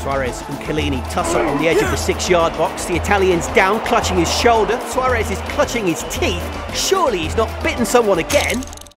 Suarez and Chiellini tussle on the edge of the 6-yard box. The Italian's down, clutching his shoulder. Suarez is clutching his teeth. Surely he's not bitten someone again.